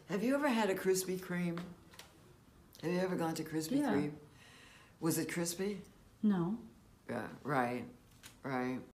Have you ever had a Krispy Kreme? Have you ever gone to Krispy Yeah. Kreme? Was it crispy? No. Yeah, right, right.